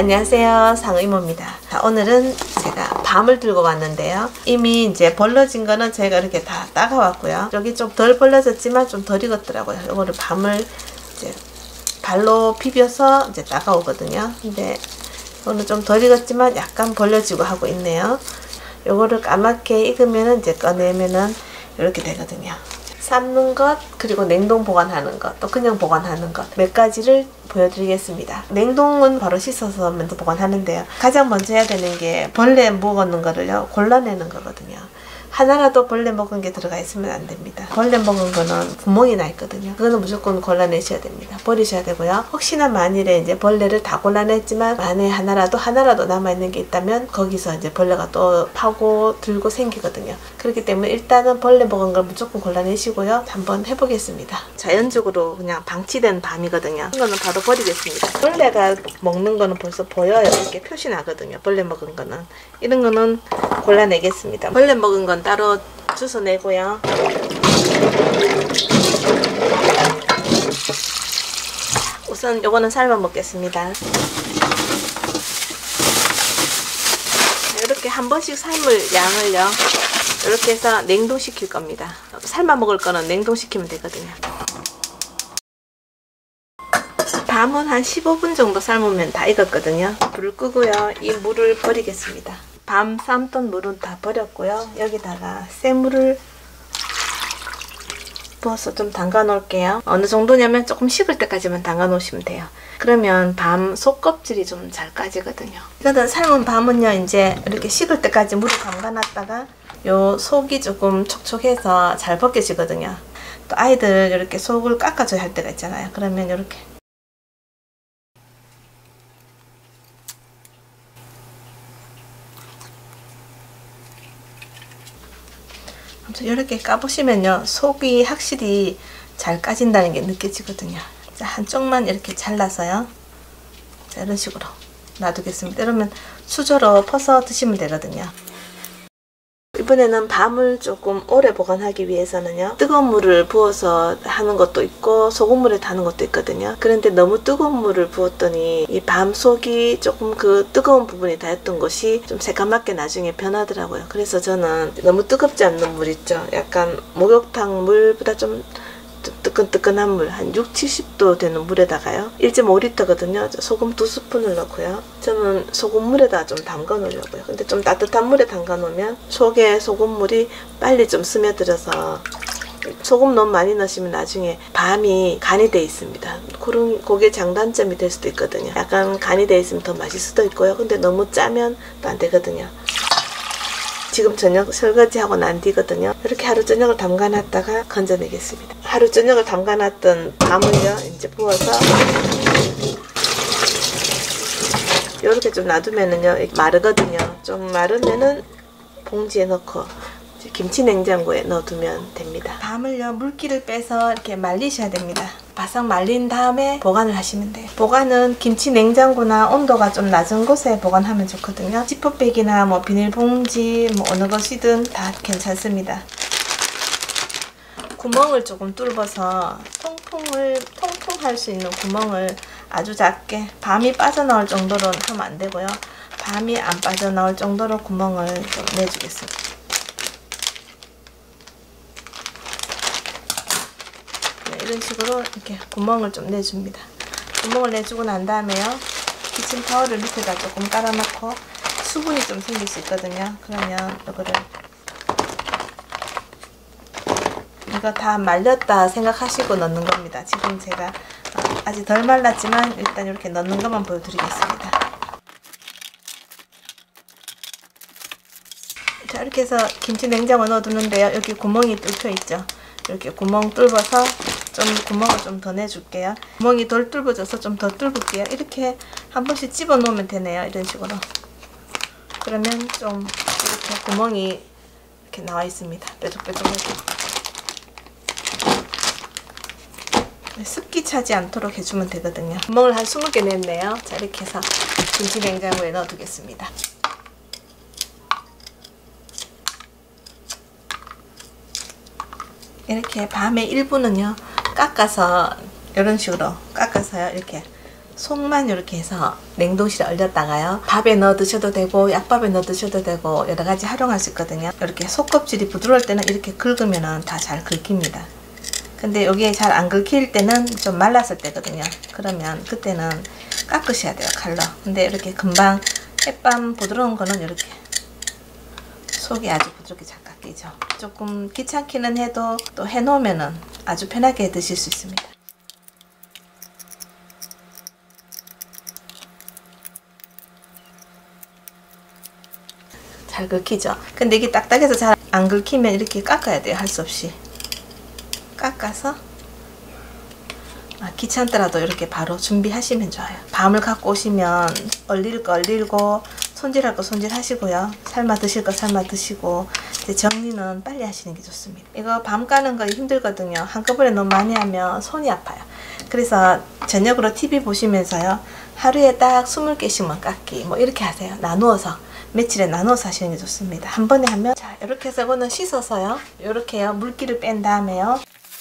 안녕하세요, 상의모입니다. 자, 오늘은 제가 밤을 들고 왔는데요. 이미 이제 벌러진 거는 제가 이렇게 다 따가왔고요. 여기 좀 덜 벌러졌지만 좀 덜 익었더라고요. 이거를 밤을 이제 발로 비벼서 이제 따가오거든요. 근데 이거는 좀 덜 익었지만 약간 벌려지고 하고 있네요. 요거를 까맣게 익으면 이제 꺼내면은 이렇게 되거든요. 삶는 것, 그리고 냉동 보관하는 것, 또 그냥 보관하는 것 몇 가지를 보여드리겠습니다. 냉동은 바로 씻어서 먼저 보관하는데요. 가장 먼저 해야 되는 게 벌레 먹는 거를요 골라내는 거거든요. 하나라도 벌레 먹은 게 들어가 있으면 안 됩니다. 벌레 먹은 거는 구멍이 나 있거든요. 그거는 무조건 골라내셔야 됩니다. 버리셔야 되고요. 혹시나 만일에 이제 벌레를 다 골라냈지만 만에 하나라도 남아있는 게 있다면 거기서 이제 벌레가 또 파고 들고 생기거든요. 그렇기 때문에 일단은 벌레 먹은 걸 무조건 골라내시고요. 한번 해보겠습니다. 자연적으로 그냥 방치된 밤이거든요. 이거는 바로 버리겠습니다. 벌레가 먹는 거는 벌써 보여요. 이렇게 표시 나거든요. 벌레 먹은 거는. 이런 거는 골라내겠습니다. 벌레 먹은 건 따로 주워내고요. 우선 요거는 삶아 먹겠습니다. 이렇게 한 번씩 삶을 양을요 이렇게 해서 냉동시킬 겁니다. 삶아 먹을 거는 냉동시키면 되거든요. 밤은 한 15분 정도 삶으면 다 익었거든요. 불을 끄고요. 이 물을 버리겠습니다. 밤 삶던 물은 다 버렸고요. 여기다가 생물을 부어서 좀 담가 놓을게요. 어느 정도냐면 조금 식을 때까지만 담가 놓으시면 돼요. 그러면 밤 속껍질이 좀 잘 까지거든요. 이거는 삶은 밤은요 이제 이렇게 식을 때까지 물에 담가 놨다가 요 속이 조금 촉촉해서 잘 벗겨지거든요. 또 아이들 이렇게 속을 깎아줘야 할 때가 있잖아요. 그러면 이렇게 이렇게 까보시면요 속이 확실히 잘 까진다는 게 느껴지거든요. 자, 한쪽만 이렇게 잘라서요. 자, 이런 식으로 놔두겠습니다. 이러면 수저로 퍼서 드시면 되거든요. 이번에는 밤을 조금 오래 보관하기 위해서는요 뜨거운 물을 부어서 하는 것도 있고 소금물에 타는 것도 있거든요. 그런데 너무 뜨거운 물을 부었더니 이 밤 속이 조금 그 뜨거운 부분이 닿았던 것이 좀 새까맣게 나중에 변하더라고요. 그래서 저는 너무 뜨겁지 않는 물 있죠. 약간 목욕탕 물보다 좀 뜨끈뜨끈한 물, 한 6, 70도 되는 물에다가요 1.5리터거든요. 소금 2스푼을 넣고요. 저는 소금물에다 좀 담가 놓으려고요. 근데 좀 따뜻한 물에 담가 놓으면 속에 소금물이 빨리 좀 스며들어서 소금 너무 많이 넣으시면 나중에 밤이 간이 돼 있습니다. 그게 장단점이 될 수도 있거든요. 약간 간이 돼 있으면 더 맛있을 수도 있고요. 근데 너무 짜면 또 안 되거든요. 지금 저녁 설거지하고 난 뒤거든요. 이렇게 하루 저녁을 담가놨다가 건져내겠습니다. 하루 저녁을 담가놨던 밤을요 이제 부어서 이렇게 좀 놔두면은요 마르거든요. 좀 마르면은 봉지에 넣고 김치 냉장고에 넣어두면 됩니다. 밤을요 물기를 빼서 이렇게 말리셔야 됩니다. 바싹 말린 다음에 보관을 하시면 돼요. 보관은 김치 냉장고나 온도가 좀 낮은 곳에 보관하면 좋거든요. 지퍼백이나 뭐 비닐봉지 뭐 어느 것이든 다 괜찮습니다. 구멍을 조금 뚫어서 통통할 수 있는 구멍을 아주 작게 밤이 빠져나올 정도로 하면 안 되고요. 밤이 안 빠져나올 정도로 구멍을 좀 내주겠습니다. 이런 식으로 이렇게 구멍을 좀 내줍니다. 구멍을 내주고 난 다음에요 키친타월을 밑에다 조금 깔아놓고 수분이 좀 생길 수 있거든요. 그러면 이거 다 말렸다 생각하시고 넣는 겁니다. 지금 제가 아직 덜 말랐지만 일단 이렇게 넣는 것만 보여드리겠습니다. 자, 이렇게 해서 김치 냉장고에 넣어두는데요. 여기 구멍이 뚫혀 있죠. 이렇게 구멍 뚫어서 좀 구멍을 좀 더 내줄게요. 구멍이 덜 뚫어져서 좀 더 뚫을게요. 이렇게 한 번씩 집어 놓으면 되네요. 이런 식으로. 그러면 좀 이렇게 구멍이 이렇게 나와 있습니다. 뾰족뾰족하게. 습기 차지 않도록 해주면 되거든요. 구멍을 한 20개 냈네요. 자, 이렇게 해서 김치 냉장고에 넣어 두겠습니다. 이렇게 밤에 일부는요 깎아서 이런 식으로 깎아서요 이렇게 속만 이렇게 해서 냉동실에 얼렸다가요, 밥에 넣어 드셔도 되고 약밥에 넣어 드셔도 되고 여러 가지 활용할 수 있거든요. 이렇게 속껍질이 부드러울 때는 이렇게 긁으면 다 잘 긁힙니다. 근데 여기에 잘 안 긁힐 때는 좀 말랐을 때거든요. 그러면 그때는 깎으셔야 돼요, 칼로. 근데 이렇게 금방 햇밤 부드러운 거는 이렇게 속이 아주 부드럽게 잘 깎이죠. 조금 귀찮기는 해도 또 해놓으면은 아주 편하게 드실 수 있습니다. 잘 긁히죠. 근데 이게 딱딱해서 잘 안 긁히면 이렇게 깎아야 돼요. 할 수 없이 깎아서 귀찮더라도 이렇게 바로 준비하시면 좋아요. 밤을 갖고 오시면 얼릴 거 얼리고 손질할 거 손질하시고요. 삶아 드실 거 삶아 드시고, 이제 정리는 빨리 하시는 게 좋습니다. 이거 밤 까는 거 힘들거든요. 한꺼번에 너무 많이 하면 손이 아파요. 그래서 저녁으로 TV 보시면서요, 하루에 딱 20개씩만 깎기 뭐 이렇게 하세요. 나누어서 며칠에 나눠서 하시는 게 좋습니다. 한 번에 하면, 자, 이렇게 해서 이거는 씻어서요, 이렇게요, 물기를 뺀 다음에요,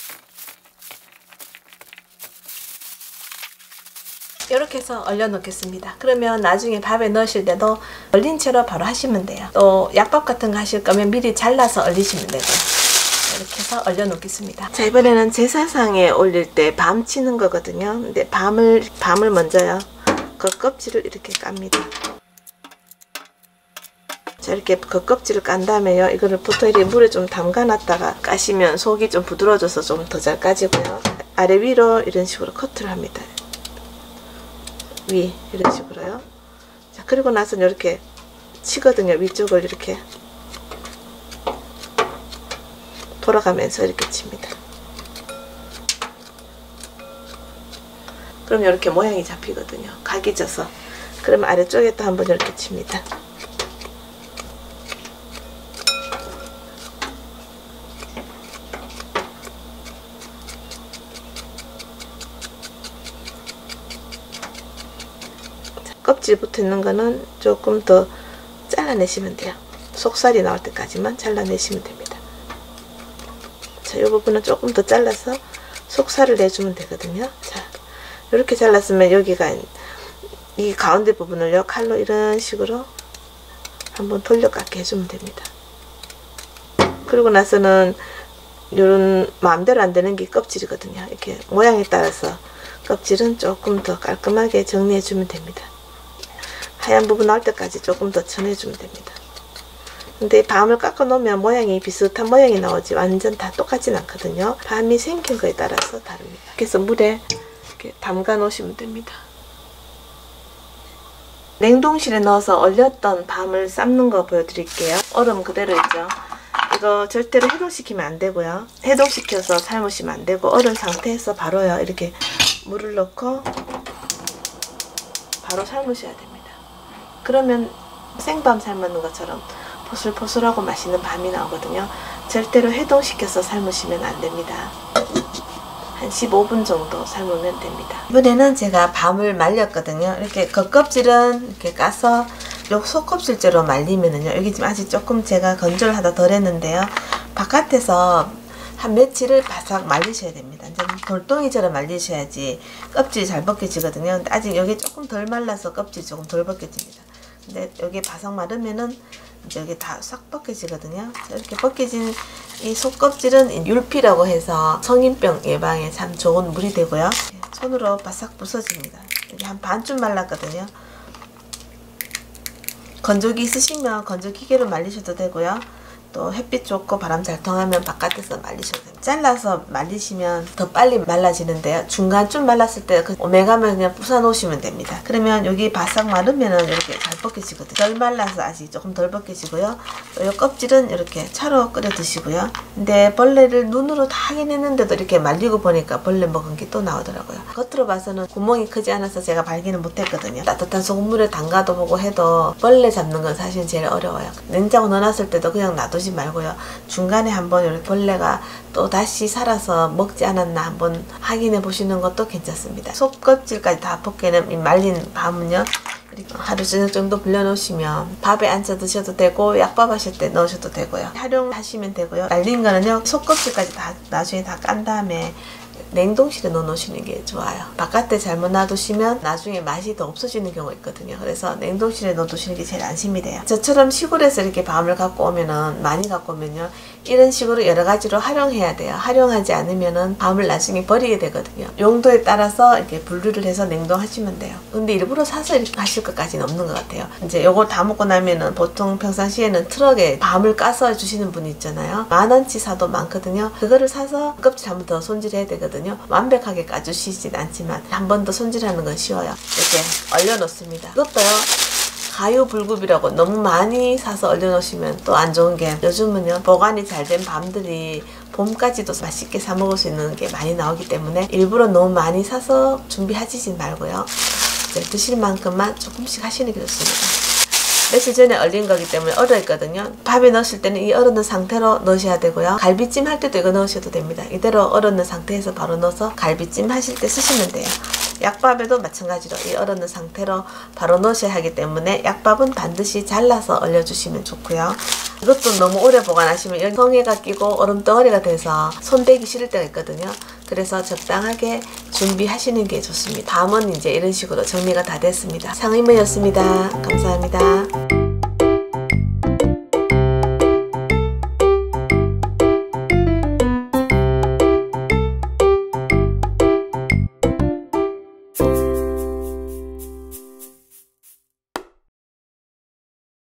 이렇게 해서 얼려 놓겠습니다. 그러면 나중에 밥에 넣으실 때도 얼린 채로 바로 하시면 돼요. 또 약밥 같은 거 하실 거면 미리 잘라서 얼리시면 되고요. 이렇게 해서 얼려 놓겠습니다. 자, 이번에는 제사상에 올릴 때 밤 치는 거거든요. 근데 밤을 먼저요, 그 껍질을 이렇게 깝니다. 자, 이렇게 그 껍질을 깐 다음에요, 이거를 보통 이렇게 물에 좀 담가 놨다가 까시면 속이 좀 부드러워져서 좀 더 잘 까지고요. 아래 위로 이런 식으로 커트를 합니다. 위 이런 식으로요. 자, 그리고 나서 이렇게 치거든요. 위쪽을 이렇게 돌아가면서 이렇게 칩니다. 그럼 이렇게 모양이 잡히거든요. 각이 져서. 그러면 아래쪽에 또 한번 이렇게 칩니다. 껍질 붙어 있는 거는 조금 더 잘라내시면 돼요. 속살이 나올 때까지만 잘라내시면 됩니다. 자, 이 부분은 조금 더 잘라서 속살을 내주면 되거든요. 자, 이렇게 잘랐으면 여기가, 이 가운데 부분을요, 칼로 이런 식으로 한번 돌려깎게 해주면 됩니다. 그리고 나서는 이런 마음대로 안 되는 게 껍질이거든요. 이렇게 모양에 따라서 껍질은 조금 더 깔끔하게 정리해 주면 됩니다. 하얀 부분 나올 때까지 조금 더 쳐내주면 됩니다. 근데 밤을 깎아 놓으면 모양이 비슷한 모양이 나오지 완전 다 똑같진 않거든요. 밤이 생긴 거에 따라서 다릅니다. 그래서 물에 이렇게 담가 놓으시면 됩니다. 냉동실에 넣어서 얼렸던 밤을 삶는 거 보여드릴게요. 얼음 그대로 있죠. 이거 절대로 해동시키면 안 되고요. 해동시켜서 삶으시면 안 되고, 얼은 상태에서 바로요, 이렇게 물을 넣고 바로 삶으셔야 됩니다. 그러면 생밤 삶는 것처럼 포슬포슬하고 맛있는 밤이 나오거든요. 절대로 해동시켜서 삶으시면 안 됩니다. 한 15분 정도 삶으면 됩니다. 이번에는 제가 밤을 말렸거든요. 이렇게 겉껍질은 이렇게 까서 요 속껍질째로 말리면은요, 여기 지금 아직 조금 제가 건조를 하다 덜 했는데요, 바깥에서 한 며칠을 바싹 말리셔야 됩니다. 이제 돌덩이처럼 말리셔야지 껍질이 잘 벗겨지거든요. 근데 아직 여기 조금 덜 말라서 껍질이 조금 덜 벗겨집니다. 근데 여기 바싹 마르면은 이제 여기 다 싹 벗겨지거든요. 이렇게 벗겨진 이 속껍질은 율피라고 해서 성인병 예방에 참 좋은 물이 되고요. 손으로 바싹 부서집니다. 여기 한 반쯤 말랐거든요. 건조기 있으시면 건조기계로 말리셔도 되고요. 또 햇빛 좋고 바람 잘 통하면 바깥에서 말리셔도 됩니다. 잘라서 말리시면 더 빨리 말라지는데요. 중간쯤 말랐을 때 그 오메가면 그냥 부숴 놓으시면 됩니다. 그러면 여기 바싹 마르면은 이렇게 잘 벗겨지거든요. 덜 말라서 아직 조금 덜 벗겨지고요. 또 이 껍질은 이렇게 차로 끓여 드시고요. 근데 벌레를 눈으로 다 확인했는데도 이렇게 말리고 보니까 벌레 먹은 게 또 나오더라고요. 겉으로 봐서는 구멍이 크지 않아서 제가 발견을 못했거든요. 따뜻한 소금물에 담가도 보고 해도 벌레 잡는 건 사실 제일 어려워요. 냉장고 넣어놨을 때도 그냥 놔두지 말고요. 중간에 한번 이렇게 벌레가 또 다시 살아서 먹지 않았나 한번 확인해 보시는 것도 괜찮습니다. 속껍질까지 다 벗겨낸 이 말린 밤은요, 하루 저녁 정도 불려 놓으시면 밥에 앉아 드셔도 되고 약밥 하실 때 넣으셔도 되고요. 활용하시면 되고요. 말린 거는요, 속껍질까지 다 나중에 다 깐 다음에 냉동실에 넣어 놓으시는 게 좋아요. 바깥에 잘못 놔두시면 나중에 맛이 더 없어지는 경우가 있거든요. 그래서 냉동실에 넣어 두시는 게 제일 안심이 돼요. 저처럼 시골에서 이렇게 밤을 갖고 오면은, 많이 갖고 오면요, 이런 식으로 여러 가지로 활용해야 돼요. 활용하지 않으면은 밤을 나중에 버리게 되거든요. 용도에 따라서 이렇게 분류를 해서 냉동하시면 돼요. 근데 일부러 사서 이렇게 하실 것까지는 없는 것 같아요. 이제 요걸 다 먹고 나면은 보통 평상시에는 트럭에 밤을 까서 주시는 분이 있잖아요. 10,000원치 사도 많거든요. 그거를 사서 껍질 한 번 더 손질해야 되거든요. 완벽하게 까주시진 않지만 한 번 더 손질하는 건 쉬워요. 이렇게 얼려 놓습니다. 이것도요, 가유불급이라고 너무 많이 사서 얼려 놓으시면 또 안 좋은 게, 요즘은요 보관이 잘 된 밤들이 봄까지도 맛있게 사 먹을 수 있는 게 많이 나오기 때문에 일부러 너무 많이 사서 준비하시진 말고요, 이제 드실 만큼만 조금씩 하시는 게 좋습니다. 며칠 전에 얼린 거기 때문에 얼어 있거든요. 밥에 넣으실 때는 이 얼었는 상태로 넣으셔야 되고요. 갈비찜 할 때도 이거 넣으셔도 됩니다. 이대로 얼었는 상태에서 바로 넣어서 갈비찜 하실 때 쓰시면 돼요. 약밥에도 마찬가지로 이 얼었는 상태로 바로 넣으셔야 하기 때문에 약밥은 반드시 잘라서 얼려주시면 좋고요. 이것도 너무 오래 보관하시면 여기 성에가 끼고 얼음덩어리가 돼서 손대기 싫을 때가 있거든요. 그래서 적당하게 준비하시는 게 좋습니다. 밤은 이제 이런 식으로 정리가 다 됐습니다. 상의모였습니다. 감사합니다.